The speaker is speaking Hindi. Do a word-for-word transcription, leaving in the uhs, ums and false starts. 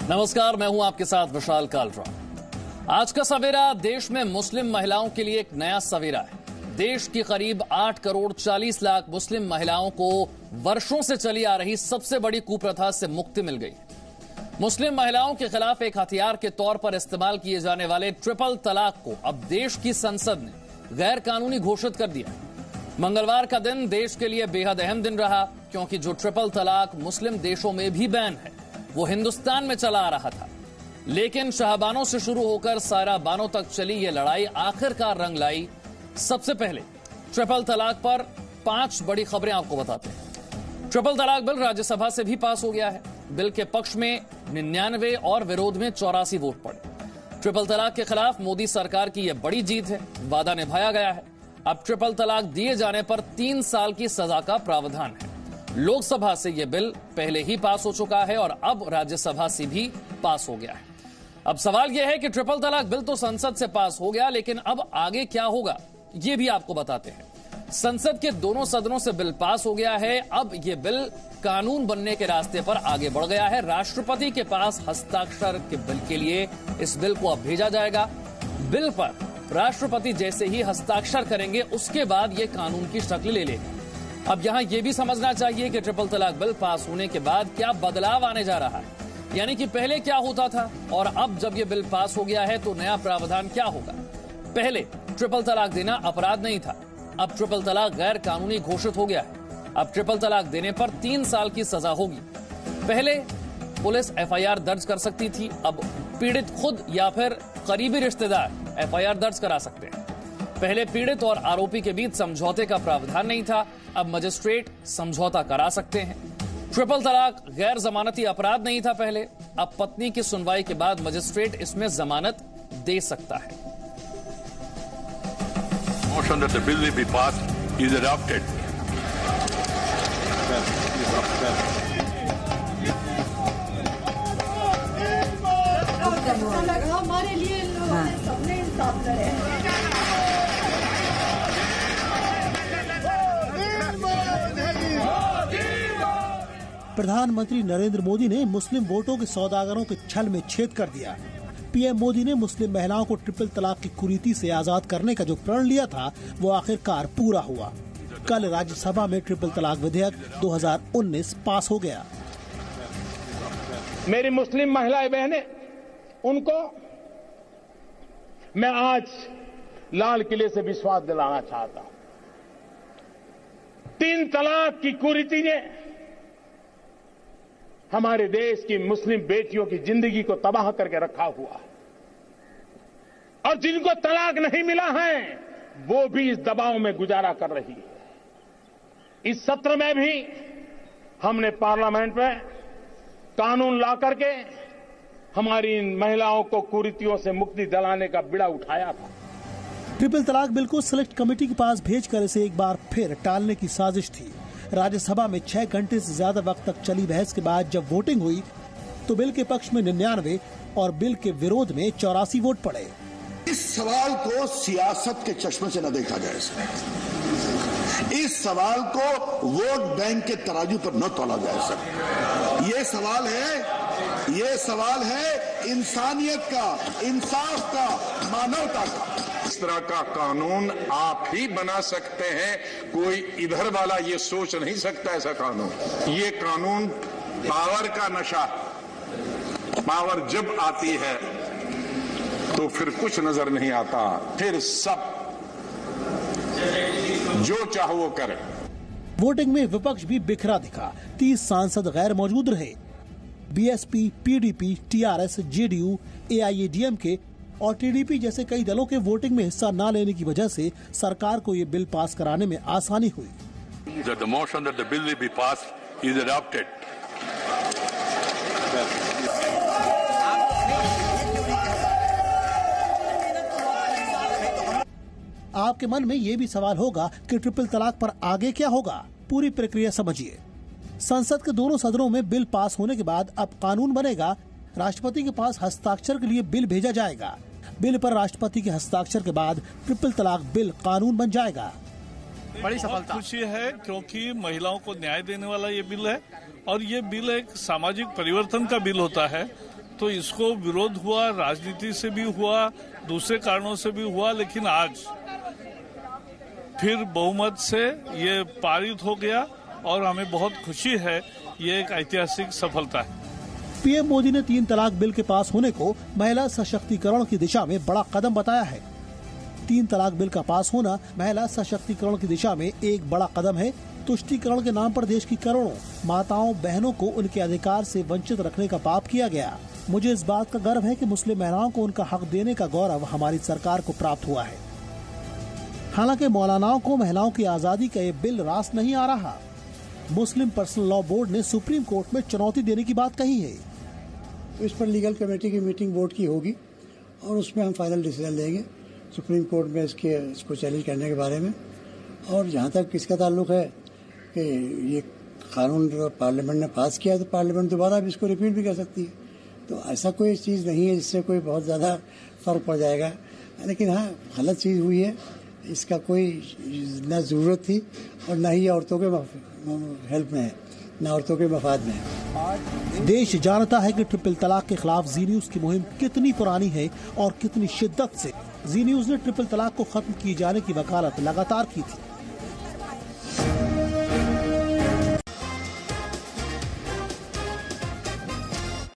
नमस्कार, मैं हूं आपके साथ विशाल कालरा। आज का सवेरा देश में मुस्लिम महिलाओं के लिए एक नया सवेरा है। देश की करीब आठ करोड़ चालीस लाख मुस्लिम महिलाओं को वर्षों से चली आ रही सबसे बड़ी कुप्रथा से मुक्ति मिल गई। मुस्लिम महिलाओं के खिलाफ एक हथियार के तौर पर इस्तेमाल किए जाने वाले ट्रिपल तलाक को अब देश की संसद ने गैर कानूनी घोषित कर दिया। मंगलवार का दिन देश के लिए बेहद अहम दिन रहा, क्योंकि जो ट्रिपल तलाक मुस्लिम देशों में भी बैन है, वो हिंदुस्तान में चला आ रहा था। लेकिन शाहबानों से शुरू होकर सारा बानों तक चली ये लड़ाई आखिरकार रंग लाई। सबसे पहले ट्रिपल तलाक पर पांच बड़ी खबरें आपको बताते हैं। ट्रिपल तलाक बिल राज्यसभा से भी पास हो गया है। बिल के पक्ष में निन्यानवे और विरोध में चौरासी वोट पड़े। ट्रिपल तलाक के खिलाफ मोदी सरकार की यह बड़ी जीत है। वादा निभाया गया है। अब ट्रिपल तलाक दिए जाने पर तीन साल की सजा का प्रावधान है। लोकसभा से यह बिल पहले ही पास हो चुका है और अब राज्यसभा से भी पास हो गया है। अब सवाल यह है कि ट्रिपल तलाक बिल तो संसद से पास हो गया, लेकिन अब आगे क्या होगा, ये भी आपको बताते हैं। संसद के दोनों सदनों से बिल पास हो गया है। अब यह बिल कानून बनने के रास्ते पर आगे बढ़ गया है। राष्ट्रपति के पास हस्ताक्षर के बिल के लिए इस बिल को अब भेजा जाएगा। बिल पर राष्ट्रपति जैसे ही हस्ताक्षर करेंगे, उसके बाद यह कानून की शक्ल ले लेगा। अब यहां यह भी समझना चाहिए कि ट्रिपल तलाक बिल पास होने के बाद क्या बदलाव आने जा रहा है, यानी कि पहले क्या होता था और अब जब यह बिल पास हो गया है तो नया प्रावधान क्या होगा। पहले ट्रिपल तलाक देना अपराध नहीं था, अब ट्रिपल तलाक गैर कानूनी घोषित हो गया है। अब ट्रिपल तलाक देने पर तीन साल की सजा होगी। पहले पुलिस एफ आई आर दर्ज कर सकती थी, अब पीड़ित खुद या फिर करीबी रिश्तेदार एफ आई आर दर्ज करा सकते हैं। पहले पीड़ित और आरोपी के बीच समझौते का प्रावधान नहीं था, अब मजिस्ट्रेट समझौता करा सकते हैं। ट्रिपल तलाक गैर जमानती अपराध नहीं था पहले, अब पत्नी की सुनवाई के बाद मजिस्ट्रेट इसमें जमानत दे सकता है। Motion that the bill will be passed is adopted. हमारे लिए सबने इंसाफ करे। प्रधानमंत्री नरेंद्र मोदी ने मुस्लिम वोटों के सौदागरों के छल में छेद कर दिया। पीएम मोदी ने मुस्लिम महिलाओं को ट्रिपल तलाक की कुरीति से आजाद करने का जो प्रण लिया था, वो आखिरकार पूरा हुआ। कल राज्यसभा में ट्रिपल तलाक विधेयक दो हज़ार उन्नीस पास हो गया। मेरी मुस्लिम महिलाएं बहनें, उनको मैं आज लाल किले से विश्वास दिलाना चाहता हूं। तीन तलाक की कुरीति ने हमारे देश की मुस्लिम बेटियों की जिंदगी को तबाह करके रखा हुआ है, और जिनको तलाक नहीं मिला है वो भी इस दबाव में गुजारा कर रही है। इस सत्र में भी हमने पार्लियामेंट में कानून ला करके हमारी इन महिलाओं को कुरीतियों से मुक्ति दिलाने का बीड़ा उठाया था। ट्रिपल तलाक बिल को सिलेक्ट कमेटी के पास भेजकर इसे एक बार फिर टालने की साजिश थी। राज्यसभा में छह घंटे से ज्यादा वक्त तक चली बहस के बाद जब वोटिंग हुई तो बिल के पक्ष में निन्यानवे और बिल के विरोध में चौरासी वोट पड़े। इस सवाल को सियासत के चश्मे से न देखा जाए। इस सवाल को वोट बैंक के तराजू पर न तोला जाए। सर, ये सवाल है ये सवाल है इंसानियत का, इंसाफ का, मानवता का। इस तरह का कानून आप ही बना सकते हैं, कोई इधर वाला ये सोच नहीं सकता ऐसा कानून। ये कानून पावर का नशा, पावर जब आती है तो फिर कुछ नजर नहीं आता, फिर सब जो चाहो वो करे। वोटिंग में विपक्ष भी बिखरा दिखा। तीस सांसद गैर मौजूद रहे। बीएसपी, पीडीपी, टीआरएस, जेडीयू, एआईएडीएमके और टीडीपी जैसे कई दलों के वोटिंग में हिस्सा न लेने की वजह से सरकार को ये बिल पास कराने में आसानी हुई। That the motion that the bill will be passed is adopted. आपके मन में ये भी सवाल होगा कि ट्रिपल तलाक पर आगे क्या होगा। पूरी प्रक्रिया समझिए। संसद के दोनों सदनों में बिल पास होने के बाद अब कानून बनेगा। राष्ट्रपति के पास हस्ताक्षर के लिए बिल भेजा जाएगा। बिल पर राष्ट्रपति के हस्ताक्षर के बाद ट्रिपल तलाक बिल कानून बन जाएगा। बड़ी सफलता खुशी है, क्योंकि महिलाओं को न्याय देने वाला ये बिल है और ये बिल एक सामाजिक परिवर्तन का बिल होता है। तो इसको विरोध हुआ, राजनीति से भी हुआ, दूसरे कारणों से भी हुआ, लेकिन आज फिर बहुमत से ये पारित हो गया और हमें बहुत खुशी है। ये एक ऐतिहासिक सफलता है। पीएम मोदी ने तीन तलाक बिल के पास होने को महिला सशक्तिकरण की दिशा में बड़ा कदम बताया है। तीन तलाक बिल का पास होना महिला सशक्तिकरण की दिशा में एक बड़ा कदम है। तुष्टीकरण के नाम पर देश की करोड़ों माताओं बहनों को उनके अधिकार से वंचित रखने का पाप किया गया। मुझे इस बात का गर्व है कि मुस्लिम महिलाओं को उनका हक देने का गौरव हमारी सरकार को प्राप्त हुआ है। हालांकि मौलानाओं को महिलाओं की आजादी का ये बिल रास नहीं आ रहा। मुस्लिम पर्सनल लॉ बोर्ड ने सुप्रीम कोर्ट में चुनौती देने की बात कही है। इस पर लीगल कमेटी की मीटिंग बोर्ड की होगी और उसमें हम फाइनल डिसीजन लेंगे सुप्रीम कोर्ट में इसके इसको चैलेंज करने के बारे में। और जहाँ तक किसका ताल्लुक है कि ये कानून पार्लियामेंट ने पास किया तो पार्लियामेंट दोबारा भी इसको रिपीट भी कर सकती है। तो ऐसा कोई चीज़ नहीं है जिससे कोई बहुत ज़्यादा फर्क पड़ जाएगा। लेकिन हाँ, गलत चीज़ हुई है, इसका कोई न ज़रूरत थी और न ही औरतों के हेल्प में है, न औरतों के मफाद में है। देश जानता है कि ट्रिपल तलाक के खिलाफ जी न्यूज की मुहिम कितनी पुरानी है और कितनी शिद्दत से जी न्यूज ने ट्रिपल तलाक को खत्म किए जाने की वकालत लगातार की थी।